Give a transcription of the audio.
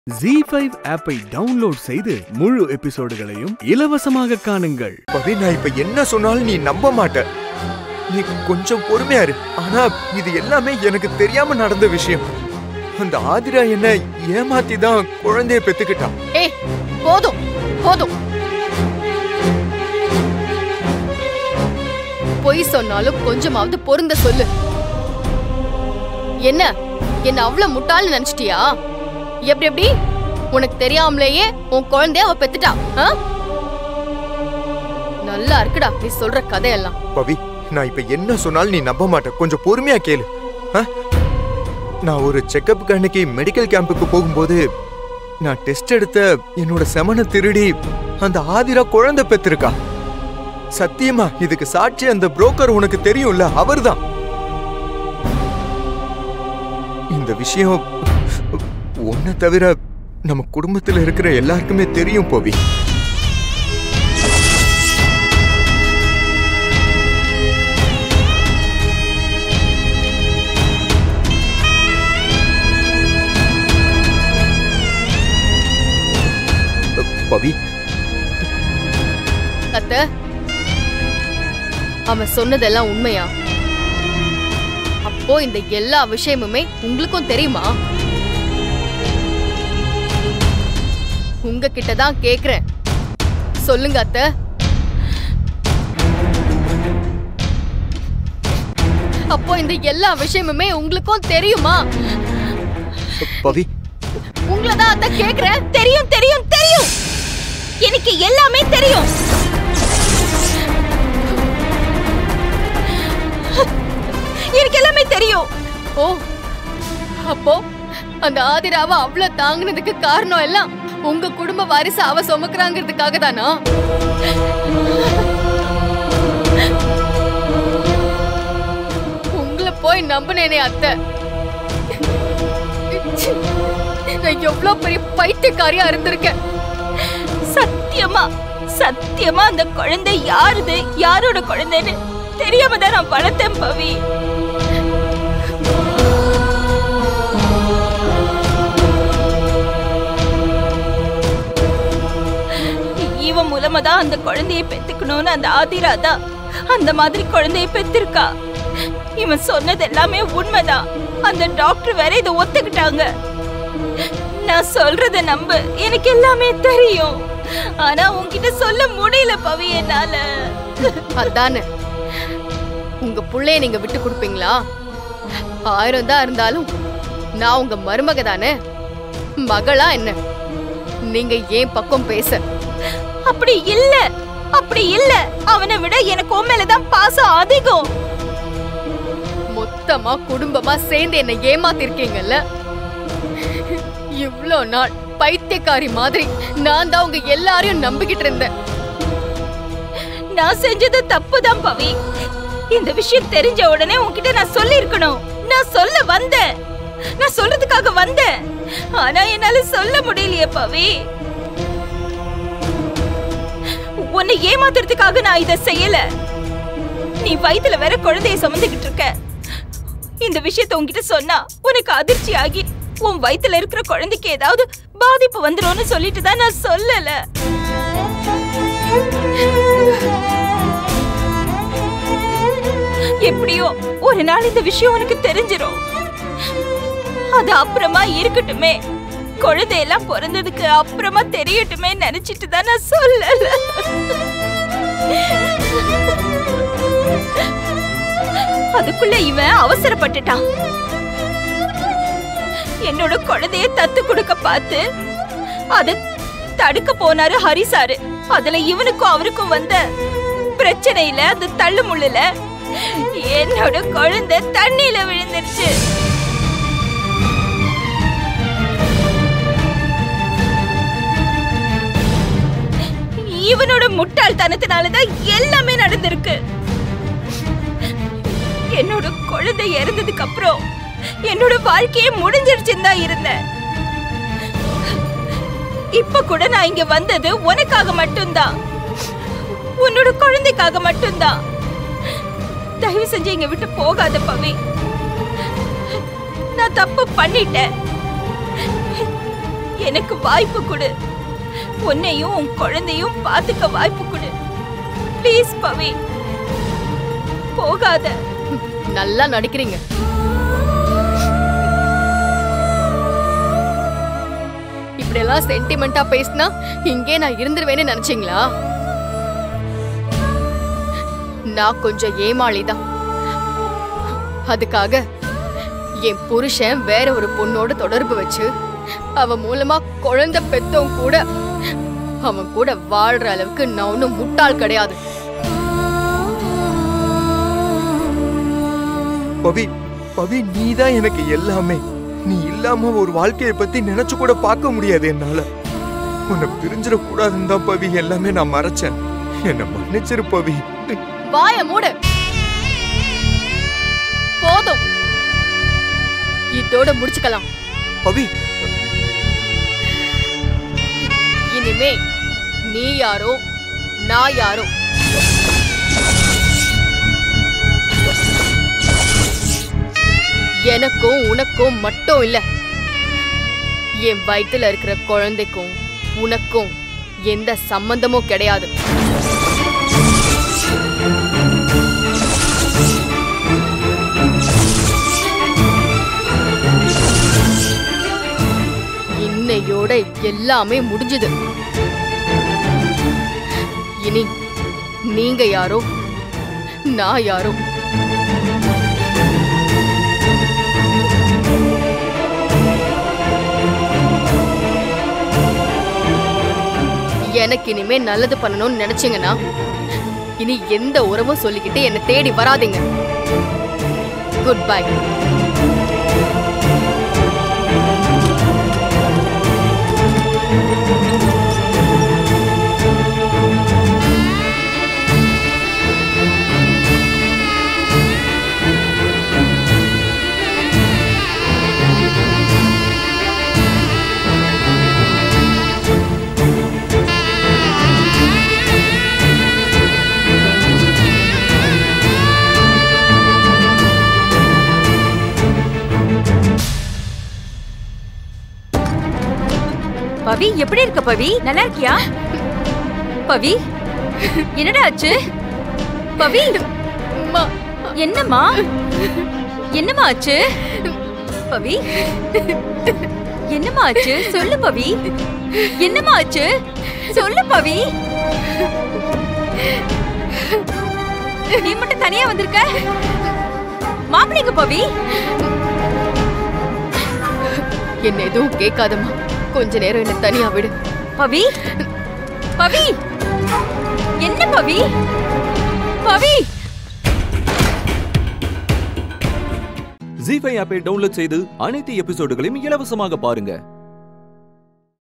Z5 ஆப்பை download செய்து முழு எபிசோடுகளையும் இலவசமாக காணுங்கள். பவி, நான் இப்ப என்ன சொன்னாலும் நீ நம்ப மாட்ட. நீ கொஞ்சம் பொறுமையா இரு. ஆனா இது எல்லாமே எனக்கு தெரியாம நடந்த விஷயம். அந்த ஆதிரா என்ன ஏமாத்தி தான் குழந்தைய பெத்துக்கிட்டான். ஏய், போதும் போதும். பொய் சொன்னாலும் கொஞ்சமாவது பொருந்த சொல்லு. என்ன அவ்வளவு முட்டாள்னு நினைச்சிட்டியா? எப்படி உனக்கு தெரியாமலேயே உன் குழந்தைய அவ பெத்துட்டா? நல்லா இருக்குடா நீ சொல்ற கதையெல்லாம். பவி, நான் இப்ப என்ன சொன்னாலும் நீ நம்ப மாட்ட. கொஞ்சம் பொறுமையா கேளு. நான் ஒரு செக்கப் அன்னைக்கு மெடிக்கல் கேம்புக்கு போகும்போது நான் டெஸ்ட் எடுத்த என்னோட செமனை திருடி அந்த ஆதிரா குழந்தை பெத்திருக்கா. சத்தியமா இதுக்கு சாட்சி அந்த புரோக்கர் உனக்கு தெரியும்ல, அவர்தான். இந்த விஷயம் உன்னை தவிர நம்ம குடும்பத்துல இருக்கிற எல்லாருக்குமே தெரியும் பவி. பவி, அத்தை, அவன் சொன்னதெல்லாம் உண்மையா? அப்போ இந்த எல்லா விஷயமுமே உங்களுக்கும் தெரியுமா? உங்ககிட்ட தான் கேக்குறேன், சொல்லுங்க அத்தை. அப்போ இந்த எல்லா விஷயமுமே உங்களுக்கும் தெரியுமா? பவி, உங்களை தான் அத்தை கேக்குறேன். தெரியும் தெரியும் தெரியும், எனக்கு எல்லாமே தெரியும். எனக்கு எல்லாமே தெரியும். ஓ, அப்போ அந்த ஆதிராவை அவ்வளவு தாங்கினதுக்கு காரணம் எல்லாம் உங்க குடும்ப வாரிசு அவ சுமக்குறாங்கிறதுக்காக தானா? உங்களை போய் நம்பினேனே அத்தை. நான் எவ்வளவு பெரிய பைத்தியக்காரியா இருந்திருக்கேன். சத்தியமா சத்தியமா அந்த குழந்தை யாருது, யாரோட குழந்தைன்னு தெரியாம தான் நான் வளர்த்தேன் பவி. இவன் மூலமா தான் அந்த குழந்தையை பெத்துக்கணும்னு அந்த ஆதிரா தான் அந்த மாதிரி குழந்தையை பெத்திருக்கா. இவன் சொன்னது எல்லாமே உண்மைதான். அந்த டாக்டர் வேற இதை ஒத்துக்கிட்டாங்க. நான் சொல்றத நம்பு, எனக்கு எல்லாமே தெரியும். ஆனா உன்கிட்ட சொல்ல முடியல பவி என்னால. அதானே, உங்க புள்ளைய நீங்க விட்டு கொடுப்பீங்களா? 1000 தான் இருந்தாலும் நான் உங்க மருமக தானே. மகளா என்ன? நீங்க ஏன் பக்கம் பேச? அப்படி இல்ல, அப்படி இல்ல. அவனை விட எனக்கு உன் மேலதான் பாசம் அதிகம். மொத்தமா குடும்பமா சேர்ந்து என்ன ஏமாத்திருக்கீங்கல்ல. இவ்ளோ நாள் பைத்தியக்காரி மாதிரி நான் தான் உங்க எல்லாரையும் நம்பிக்கிட்டு இருந்தேன். நான் செஞ்சது தப்புதான் பவி. இந்த விஷயம் தெரிஞ்ச உடனே உன்கிட்ட நான் சொல்லி இருக்கணும். நான் சொல்ல வந்தேன், நான் சொல்றதுக்காக வந்தேன். ஆனா என்னால சொல்ல முடியலையே பவி. உன்னை ஏமாத்துறதுக்காக நான் இதை செய்யல. நீ வயித்துல வேற குழந்தைய சுமந்துகிட்டு இருக்க. இந்த விஷயத்தை உன்கிட்ட சொன்னா உனக்கு அதிர்ச்சி ஆகி உன் வயித்துல இருக்கிற குழந்தைக்கு ஏதாவது பாதிப்பு வந்துரும்னு சொல்லிட்டு தான் நான் சொல்லல. எப்படியோ ஒரு நாள் இந்த விஷயம் உனக்கு தெரிஞ்சிரும். அது அப்புறமா இருக்கட்டுமே, குழந்தையெல்லாம் பிறந்ததுக்கு அப்புறமா தெரியட்டுமே நினைச்சிட்டு தான் நான் சொல்லல. அதுக்குள்ள இவன் அவசரப்பட்டுட்டான். என்னோட குழந்தைய தத்து கொடுக்க பார்த்து அதை தடுக்க போனாரு ஹரிசாரு. அதுல இவனுக்கும் அவருக்கும் வந்த பிரச்சனையில அந்த தள்ளு முள்ளுல என்னோட குழந்தை தண்ணியில விழுந்துருச்சு. இவனோட முட்டாள்தனத்தினாலதான் எல்லாமே நடந்திருக்கு. என்னோட குழந்தை இறந்ததுக்கு அப்புறம் என்னோட வாழ்க்கையே முடிஞ்சிருச்சுன்னு தான் இருந்தேன். இப்ப கூட நான் இங்க வந்தது உனக்காக மட்டும்தான், உன்னோட குழந்தைக்காக மட்டும்தான். தயவு செஞ்சு இங்க விட்டு போகாத பவி. நான் தப்பு பண்ணிட்டேன். எனக்கு வாய்ப்பு கொடு. உன்னையும் உன் குழந்தையும் பாத்துக்க வாய்ப்பு கொடு. ப்ளீஸ் பவி, போகாத. நல்லா நடிக்கிறீங்க. இப்படி எல்லாம் சென்டிமெண்டா பேசினா இங்கே நான் இருந்துருவேன்னு நினைச்சீங்களா? நான் கொஞ்சம் ஏமாளிதான். அதுக்காக என் புருஷன் வேற ஒரு பொண்ணோட தொடர்பு வச்சு அவன் மூலமா குழந்தை பெத்தவன் கூட அவன் கூட வாழ்ற அளவுக்கு நான் ஒன்னும் முட்டாள் கிடையாது. பவி, பவி, நீதான் எனக்கு எல்லாமே. நீ இல்லாம ஒரு வாழ்க்கையை பத்தி நினைச்சு கூட பார்க்க முடியாது என்னால. உன்னை பிரிஞ்சிட கூடாதுன்னு தான் பவி எல்லாமே நான் மறைச்சேன். என்ன மன்னிச்சிரு பவி. வாய மூடு. போதும், இதோட முடிச்சுக்கலாம். பவி, இனிமே நீ யாரோ நான் யாரோ எனக்கும் உனக்கும் மட்டும் இல்ல, என் வயித்துல இருக்கிற குழந்தைக்கும் உனக்கும் எந்த சம்பந்தமும் கிடையாது. இன்னையோட எல்லாமே முடிஞ்சது. இனி நீங்க யாரோ நான் யாரோ. எனக்கு இனிமே நல்லது பண்ணணும்னு நினைச்சீங்கன்னா இனி எந்த உறவும் சொல்லிக்கிட்டு என்னை தேடி வராதீங்க. Good bye. பவி, எப்படி இருக்க பவி? நல்லா இருக்கியா பவி? என்னடா ஆச்சு பவி? என்னம்மா என்னம்மா ஆச்சு பவி? என்னம்மா ஆச்சு? சொல்லு பவி. என்னம்மா ஆச்சு? சொல்லு பவி. நீ மட்டும் தனியா வந்திருக்க? மாப்பிளைங்க பவி? என்ன எதுவும் கேட்காதம்மா, கொஞ்ச நேரம் என்ன தனியா விடு. பவி, பவி, என்ன பவி? பவி. ஜீ5 ஆப்பை டவுன்லோட் செய்து அனைத்து எபிசோடுகளையும் இலவசமாக பாருங்க.